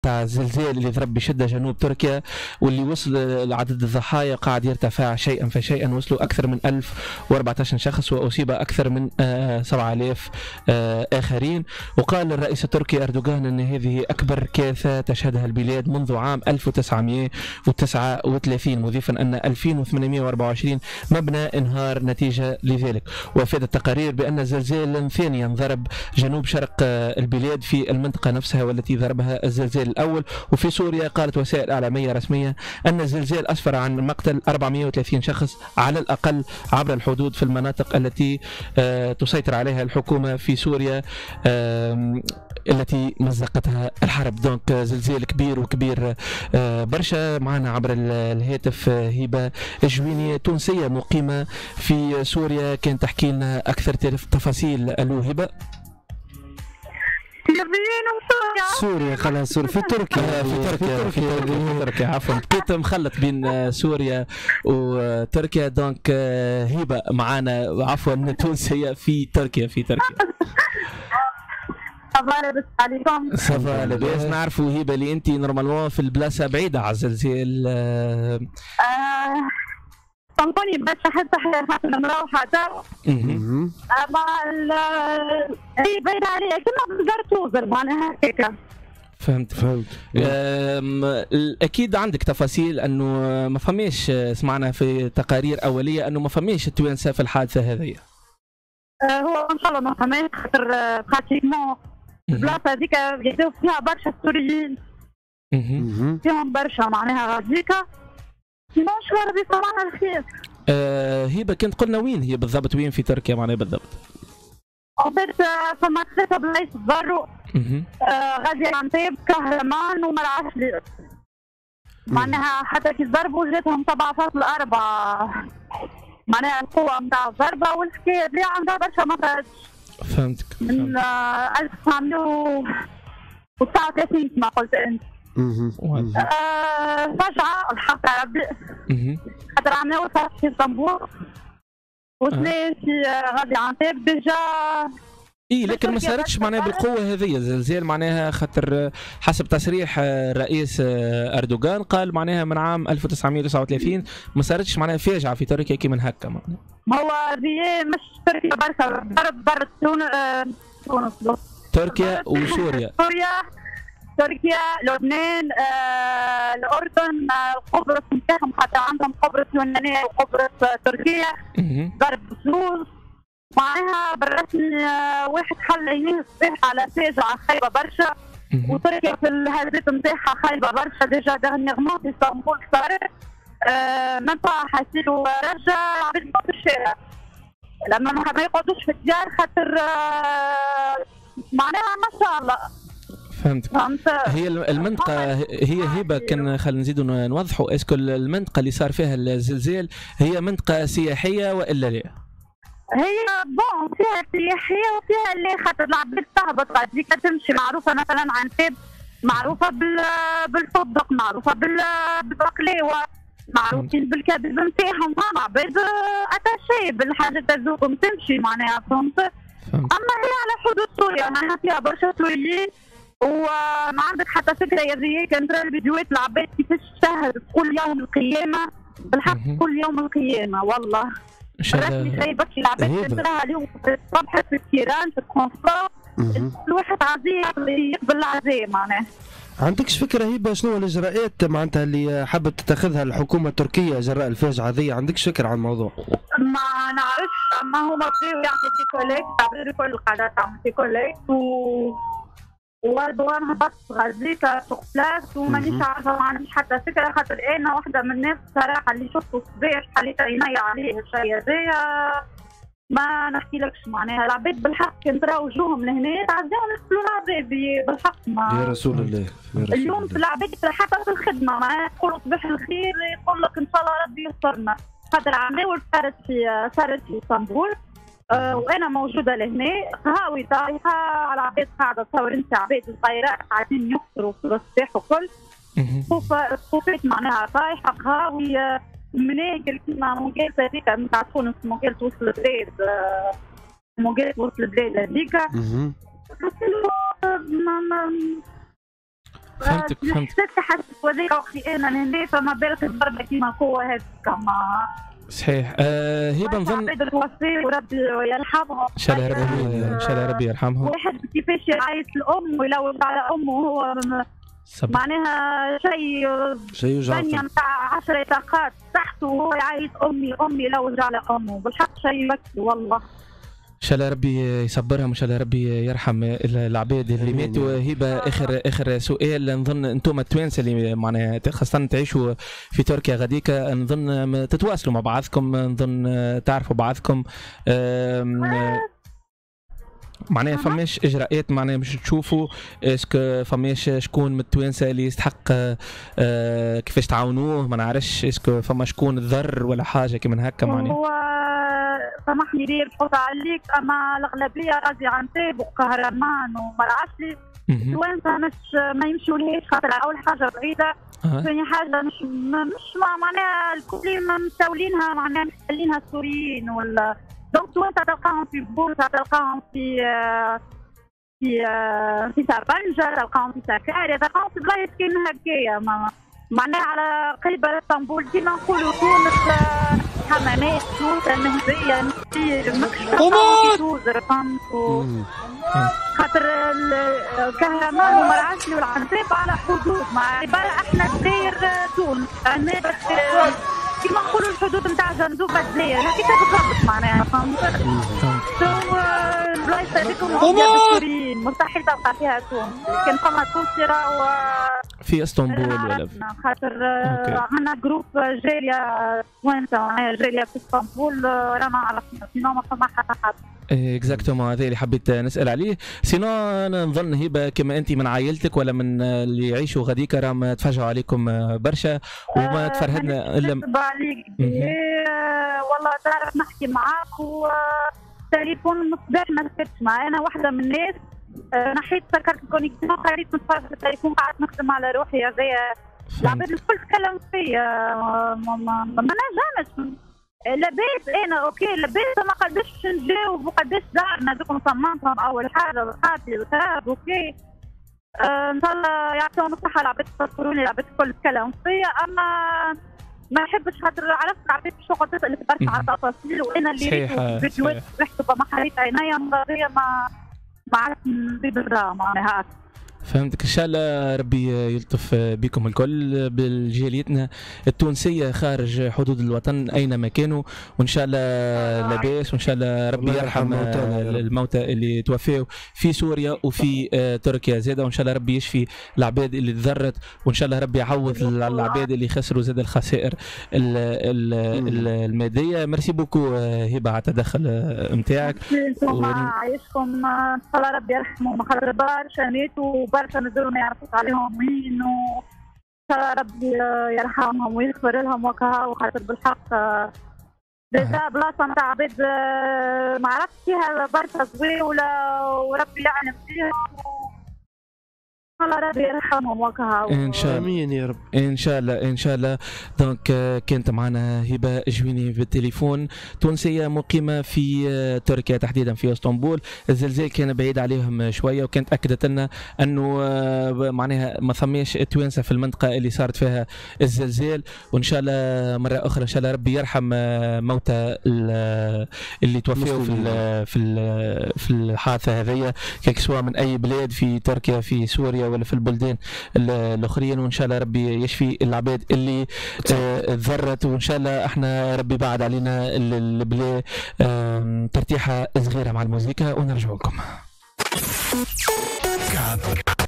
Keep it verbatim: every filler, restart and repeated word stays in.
نتاع الزلزال اللي ضرب بشده جنوب تركيا، واللي وصل عدد الضحايا قاعد يرتفع شيئا فشيئا، وصلوا اكثر من ألف وأربعة عشر شخص واصيب اكثر من سبعة آلاف اخرين. وقال الرئيس التركي اردوغان ان هذه اكبر كارثه تشهدها البلاد منذ عام ألف وتسعمئة وتسعة وثلاثين، مضيفا ان ألفين وثمانمئة وأربعة وعشرين مبنى انهار نتيجه لذلك. وافادت التقارير بان زلزال ثانيا ضرب جنوب شرق البلاد في المنطقه نفسها والتي ضربها الزلزال الاول. وفي سوريا قالت وسائل اعلاميه رسميه ان الزلزال اسفر عن مقتل أربعمئة وثلاثين شخص على الاقل عبر الحدود في المناطق التي تسيطر عليها الحكومه في سوريا التي مزقتها الحرب. دونك زلزال كبير وكبير برشا. معنا عبر الهاتف هبه الجويني تونسيه مقيمه في سوريا، كان تحكي لنا اكثر تفاصيل. الو هبه. سوريا خلاص سوريا في تركيا في تركيا في تركيا في تركيا عفوا بقيت مخلط بين سوريا وتركيا. دونك هبه معنا عفوا تونسيه في تركيا في تركيا. صافا لاباس عليكم؟ صافا لاباس. نعرفوا هبه اللي انت نورمالمون في البلاصه بعيده على الزلزال. اه طنطوني باش حتى حتى نروح تو. اما هي بعيده عليا كما بالزرتوزر معناها هكاك. فهمت فهمت. اكيد عندك تفاصيل انه ما فماش، سمعنا في تقارير اوليه انه ما فماش التوانسه في الحادثه هذه. هو ان شاء الله ما فماش، خاطر براتيكمون البلاصه هذيك يجيو فيها برشا سوريين فيهم برشا معناها غاديكا. ما شاء الله ربي يسمعنا الخير. آه هبه كنت قلنا وين هي بالضبط، وين في تركيا معناها بالضبط؟ عبيت فما ثلاثة بلايص تضروا غازي عنتيب كهرمان ومرعشلي. معناها حتى كي ضربوا جاتهم سبعة فاصلة أربعة معناها القوة نتاع الضربة، والحكاية اللي عندها برشا ما فاتش. فهمتك. من ألف وتسعمئة وتسعة وثلاثين كما قلت أنت. آه فجعة الحق ربي خاطر عملوا فتح في اسطنبول وثلاث في غازي عنتيب ديجا. اي لكن ما صارتش معناها بالقوه هذه الزلزال، معناها خاطر حسب تصريح الرئيس اردوغان قال معناها من عام ألف وتسعمئة وتسعة وثلاثين ما صارتش معناها فاجعه في تركيا كي من هكا. معناها هو هذه مش تركيا برشا، ضرب ضرب تونس تركيا وسوريا. سوريا تركيا لبنان آه، الاردن آه، قبرص نتاعهم خاطر عندهم قبرص يونانيه وقبرص آه، تركيا. ضرب بسوس معناها بالرسمي آه، واحد حل عينيه الصباح على فاجعه خايبه برشا. وتركيا في الهزات نتاعها خايبه برشا. ديجا دغنيغمون في اسطنبول صارت آه، منطقه حاسيلو رجع عباد في الشارع لما ما يقعدوش في الديار خاطر آه، معناها ما شاء الله. فهمتك. هي المنطقة هي هبة كان خلينا نزيدوا نوضحوا، اسكو المنطقة اللي صار فيها الزلزال هي منطقة سياحية والا لا؟ هي بون فيها سياحية وفيها اللي خاطر العباد تهبط غاديك تمشي. معروفة مثلا عنتاب معروفة بالفندق، معروفة بالبقلاوة، معروفين بالكباب نتاعهم. هم عباد اتاشي بالحاجات تذوقهم تمشي معناها فهمت. اما هي على حدود سوريا معناها فيها برشا سوريين. وما عندك حتى فكره يا زي كان ترى الفيديوهات العباد كيفاش تشهد تقول يوم القيامه بالحق تقول يوم القيامه والله. رسمي جاي برشا العباد تراها اليوم الصبح في التيران في الترونسبور الواحد عزيز يقبل العزاء معناها. عندكش فكره هبه شنو الاجراءات معناتها اللي حابه تتخذها الحكومه التركيه جراء الفاجعه هذه؟ عندكش فكره عن الموضوع؟ ما نعرفش، اما هما بداو يعطوا ديكوليك تعبير كل القادات تعمل ديكوليك و والدوام هبط غازيكا سوق بلاس ومانيش عارفه ما عنديش حتى فكره خاطر انا واحده من الناس صراحه اللي شفته الصباح حليت عيني عليه الشيء هذايا ما نحكيلكش معناها. العباد بالحق كان ترى وجوههم لهنا تعزيهم يقتلوا العباد بالحق. ما يا رسول الله يا رسول اليوم في العباد حتى في الخدمه معناها تقولوا صباح الخير يقول لك ان شاء الله ربي يسترنا خاطر عماول صارت في صارت في اسطنبول. أه وانا موجوده لهنا قهاوي طايحه على عباد قاعده تصور انت عباد الطيارات قاعدين يكسروا في الصباح وكل الصوفات معناها طايحه قهاوي مناقل كيما مونجيل هذيك نتاع تونس مونجيل توصل البلاد مونجيل توصل البلاد هذيك. فهمتك فهمتك. حسيت حسيت وذيك وقتي انا هنا فما بالك الضربه كيما قوه هذيك ما صحيح. آه هبه نظن عباد الوصي وربي يرحمهم ان شاء الله ربي ان شاء الله ربي يرحمهم. واحد كيفاش يعيط الام ويلوج على امه وهو صب. معناها شيء شيء يوجع ثانيه نتاع عشر دقائق تحت وهو يعيط امي امي يلوج على امه بالحق شيء يبكي والله. ان شاء الله ربي يصبرهم وان شاء الله ربي يرحم العباد اللي ماتوا. هبه اخر اخر سؤال، نظن انتم التوانسه اللي معناها خاصه تعيشوا في تركيا غاديك نظن تتواصلوا مع بعضكم، نظن تعرفوا بعضكم معناها فماش اجراءات معناها باش تشوفوا اسكو فماش شكون من التوانسه اللي يستحق آه كيفاش تعاونوه ما نعرفش اسكو فما شكون ضر ولا حاجه كيما هكا معناها. هو سامحني لي الفوت عليك اما الاغلبيه راضي عن تيب وقهرمان ومرعشلي التوانسه مش ما يمشولهاش خاطر اول حاجه بعيده ثاني حاجه مش مش معناها الكل مساولينها معناها محتلينها السوريين ولا دونك توانسه تلقاهم في بورصه تلقاهم في في في سربنجه تلقاهم في سكاري تلقاهم في بلايص كاين هكايا معناها على قريبه اسطنبول كيما نقولوا تونس حمامات تونس المهديه نسير مكشفه توزر فهمت خاطر الكهرمان ومرعشلي والعنتاب على حدود مع عباره احنا داير تونس انا بس كيما نقولوا الحدود نتاع جندوبه الجزائر هكاك بالضبط معناها فهمت. تو البلايص هذيكم السوريين مستحيل تلقى فيها تونس كان فما تونسي راهو في اسطنبول ولا خاطر عندنا جروب جاليه توانسه معناها جاليه في اسطنبول رانا عرفنا سينو ما فما حتى حد. اكزاكتومون هذا اللي حبيت نسال عليه. سينو انا نظن هبه كما انت من عائلتك ولا من اللي يعيشوا غاديك راهم تفرجوا عليكم برشا وما تفرهدنا الا عليك والله تعرف نحكي معاك وتليفون مصباح ما سكتش معايا انا واحده من الناس نحيت سكرت الكونيكسيون خليت نتفرج في التليفون قعدت نخدم على روحي هذايا العباد الكل تكلم فيا ما نجمش لاباس انا اوكي لاباس ما قداش نجاوب وقداش دارنا دوكم صممتهم اول حاجه وقعدت الغراب اوكي أه ان شاء الله يعطيهم الصحه العباد تفكروني العباد الكل تكلم فيا اما ما نحبش خاطر عرفت العباد الشغل تسالك برشا على التفاصيل وانا اللي ريت فيديوهات رحت ما حريت عينيا مغريه ما ما عرفت نزيد الدراما معناها. فهمتك. ان شاء الله ربي يلطف بكم الكل بالجاليتنا التونسيه خارج حدود الوطن اينما كانوا وان شاء الله لاباس وان شاء الله ربي يرحم الموتى اللي توفاوا في سوريا وفي تركيا زاده وان شاء الله ربي يشفي العباد اللي تضرت وان شاء الله ربي يعوض العباد اللي خسروا زاد الخسائر الماديه. ميرسي بوكو هبه على التدخل نتاعك. عايشكم ان شاء الله ربي يرحمهم خاطر برشا ماتوا برشا نزلوا ما يعرفوش عليهم وين و ان شاء الله ربي يرحمهم ويغفر لهم وكها وخاطر بالحق ديجا بلاصه نتاع عباد ما عرفتش فيها برشا زويوله وربي يعلم فيهم الله ربي يرحمهم وكها ان شاء الله امين يا رب ان شاء الله ان شاء الله. دونك كانت معنا هبه جويني بالتليفون تونسيه مقيمه في تركيا تحديدا في اسطنبول. الزلزال كان بعيد عليهم شويه وكانت اكدت لنا انه معناها ما ثماش توانسه في المنطقه اللي صارت فيها الزلزال وان شاء الله مره اخرى ان شاء الله ربي يرحم موتى اللي توفوا في في في الحادثه هذيا كان سواء من اي بلاد في تركيا في سوريا ولا في البلدان الاخرين وان شاء الله ربي يشفي العباد اللي تضرت وان شاء الله احنا ربي بعد علينا البلا ترتيحه صغيره مع الموسيقى ونرجع لكم.